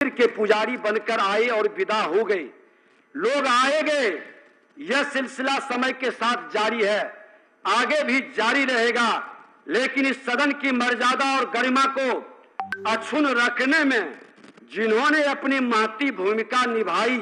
मंदिर के पुजारी बनकर आए और विदा हो गए। लोग आए गए, यह सिलसिला समय के साथ जारी है, आगे भी जारी रहेगा। लेकिन इस सदन की मर्यादा और गरिमा को अक्षुण्ण रखने में जिन्होंने अपनी महती भूमिका निभाई,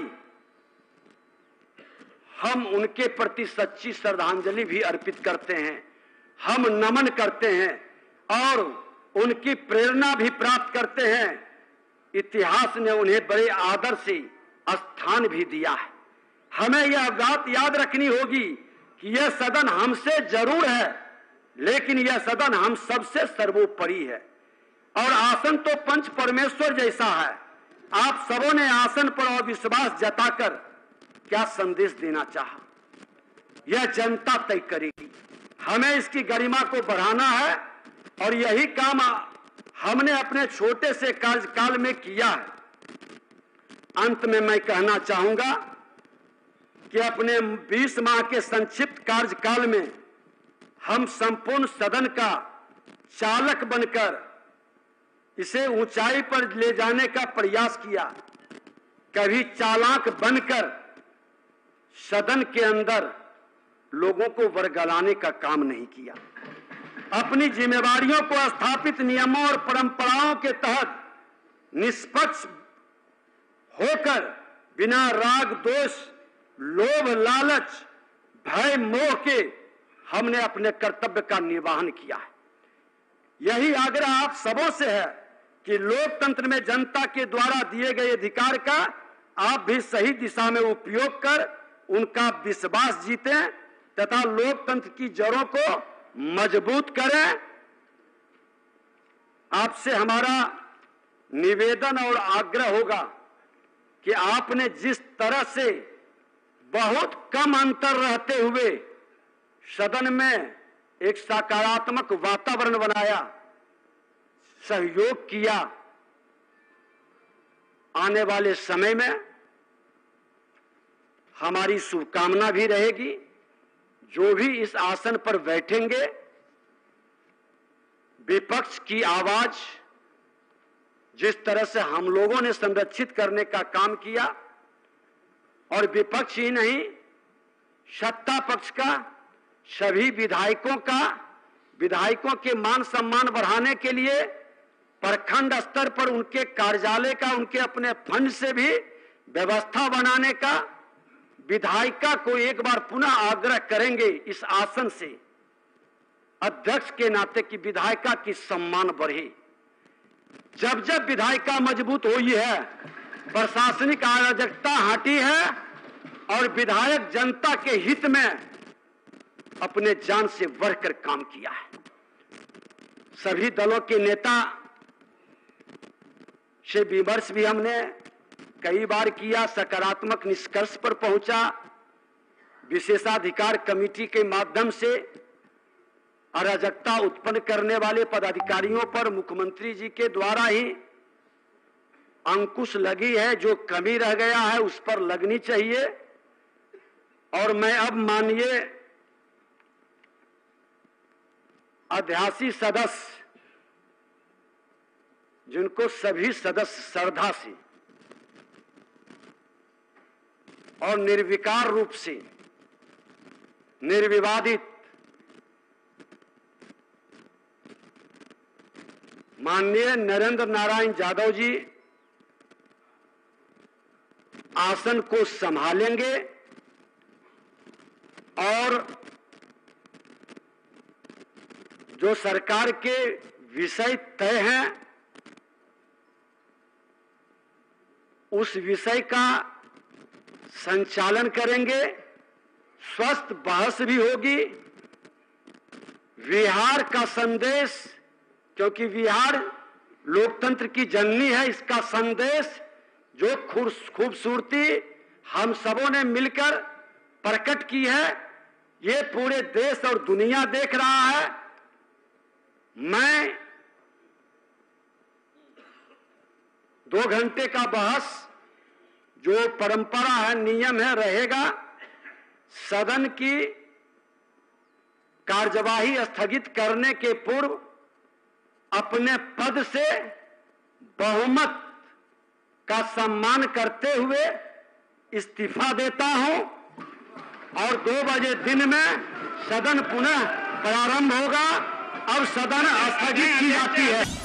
हम उनके प्रति सच्ची श्रद्धांजलि भी अर्पित करते हैं, हम नमन करते हैं और उनकी प्रेरणा भी प्राप्त करते हैं। इतिहास ने उन्हें बड़े आदर से स्थान भी दिया है। हमें यह बात याद रखनी होगी कि यह सदन हमसे जरूर है, लेकिन यह सदन हम सबसे सर्वोपरि है। और आसन तो पंच परमेश्वर जैसा है। आप सबों ने आसन पर अविश्वास जताकर क्या संदेश देना चाहा, यह जनता तय करेगी। हमें इसकी गरिमा को बढ़ाना है और यही काम हमने अपने छोटे से कार्यकाल में किया है। अंत में मैं कहना चाहूंगा कि अपने 20 माह के संक्षिप्त कार्यकाल में हम संपूर्ण सदन का चालक बनकर इसे ऊंचाई पर ले जाने का प्रयास किया। कभी चालाक बनकर सदन के अंदर लोगों को वर्गलाने का काम नहीं किया। अपनी जिम्मेवारियों को स्थापित नियमों और परंपराओं के तहत निष्पक्ष होकर बिना राग दोष, लोभ, लालच, भय, मोह के हमने अपने कर्तव्य का निर्वहन किया है। यही आग्रह आप सबों से है कि लोकतंत्र में जनता के द्वारा दिए गए अधिकार का आप भी सही दिशा में उपयोग कर उनका विश्वास जीतें तथा लोकतंत्र की जड़ों को मजबूत करें। आपसे हमारा निवेदन और आग्रह होगा कि आपने जिस तरह से बहुत कम अंतर रहते हुए सदन में एक सकारात्मक वातावरण बनाया, सहयोग किया, आने वाले समय में हमारी शुभकामना भी रहेगी। जो भी इस आसन पर बैठेंगे, विपक्ष की आवाज जिस तरह से हम लोगों ने संरक्षित करने का काम किया, और विपक्ष ही नहीं, सत्ता पक्ष का, सभी विधायकों के मान सम्मान बढ़ाने के लिए प्रखंड स्तर पर उनके कार्यालय का, उनके अपने फंड से भी व्यवस्था बनाने का विधायिका को एक बार पुनः आग्रह करेंगे इस आसन से, अध्यक्ष के नाते की विधायिका की सम्मान बढ़े। जब जब विधायिका मजबूत हुई है, प्रशासनिक अराजकता हटी है और विधायक जनता के हित में अपने जान से बढ़कर काम किया है। सभी दलों के नेता से विमर्श भी हमने कई बार किया, सकारात्मक निष्कर्ष पर पहुंचा। विशेषाधिकार कमेटी के माध्यम से अराजकता उत्पन्न करने वाले पदाधिकारियों पर मुख्यमंत्री जी के द्वारा ही अंकुश लगी है। जो कमी रह गया है उस पर लगनी चाहिए। और मैं अब माननीय अध्यासी सदस्य, जिनको सभी सदस्य श्रद्धा से और निर्विकार रूप से, निर्विवादित माननीय नरेंद्र नारायण यादव जी आसन को संभालेंगे और जो सरकार के विषय तय हैं उस विषय का संचालन करेंगे। स्वस्थ बहस भी होगी। बिहार का संदेश, क्योंकि बिहार लोकतंत्र की जननी है, इसका संदेश जो खूबसूरती हम सबों ने मिलकर प्रकट की है, ये पूरे देश और दुनिया देख रहा है। मैं 2 घंटे का बहस जो परंपरा है, नियम है, रहेगा। सदन की कार्यवाही स्थगित करने के पूर्व अपने पद से बहुमत का सम्मान करते हुए इस्तीफा देता हूं और 2 बजे दिन में सदन पुनः प्रारंभ होगा। अब सदन स्थगित की जाती है।